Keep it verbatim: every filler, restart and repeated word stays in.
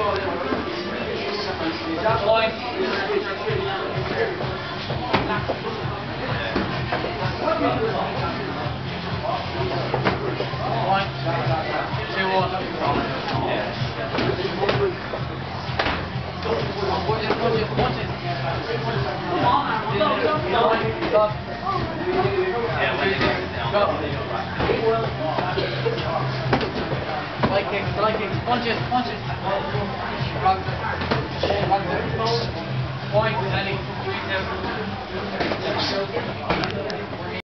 Point. Point. Two one. Watch it, watch it, watch it. Go. Light kicks, light kicks, punch it, punch it. Run. Run. Point, Eddie. Three, two.